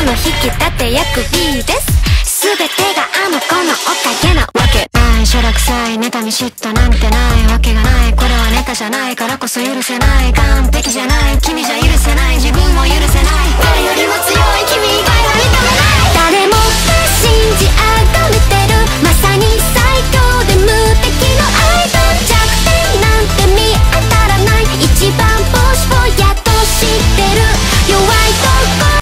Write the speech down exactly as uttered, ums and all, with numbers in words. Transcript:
の引き立て役 B です。全てがあの子のおかげなわけない。しょらくさい妬み嫉妬なんてないわけがない。これはネタじゃないからこそ許せない。完璧じゃない君じゃ許せない自分も許せない。誰よりも